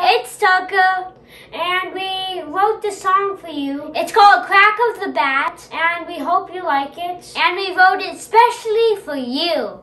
It's Tucker, and we wrote this song for you. It's called Crack of the Bat, and we hope you like it. And we wrote it specially for you.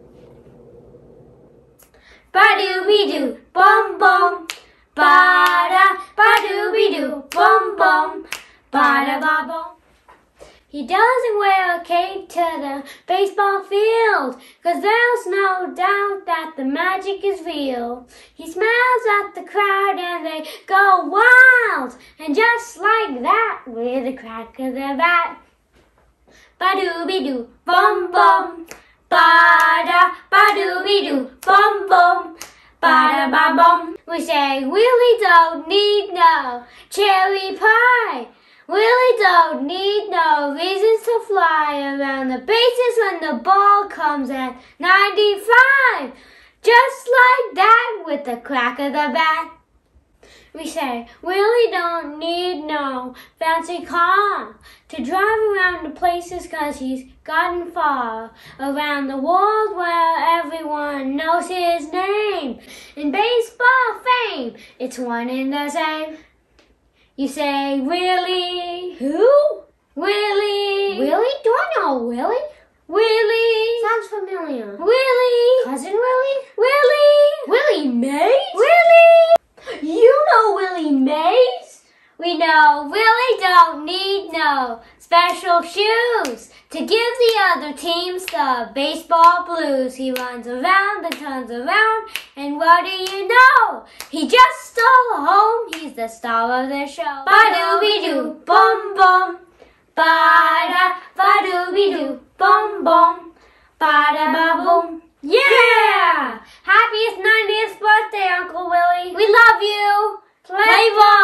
Ba-doo-be-doo, bum-bum, ba-da, ba-doo-be-doo, bum-bum, ba-da-ba-bum. He doesn't wear a cape to the baseball field, 'cause there's no doubt that the magic is real. He smiles at the crowd and they go wild, and just like that, with a crack of the bat. Ba-doo-be-doo, bum-bum, ba-da, ba-doo-be-doo, bum-bum, ba-da-ba-bum. We say, Willie don't need no cherry pie. Willie don't need no reasons to fly around the bases when the ball comes at 95. Just like that with the crack of the bat. We say, Willie don't need no fancy car to drive around the places 'cause he's gotten far around the world where everyone knows his name. In baseball fame, it's one and the same. You say, Willie. Who? Willie. Willie? Do I know Willie? Willie. Sounds familiar. Willie. Cousin Willie? Willie. Willie Mays? Willie. You know Willie Mays? We know Willie don't need no special shoes to give the other teams the baseball blues. He runs around and turns around, and what do you know? He just stole home. He's the star of the show. Ba-doo-be-doo, bum-bum, ba-da, ba-doo-be-doo, bum-bum, ba-da-ba-boom. Yeah! Happiest 90th birthday, Uncle Willie. We love you. Play ball.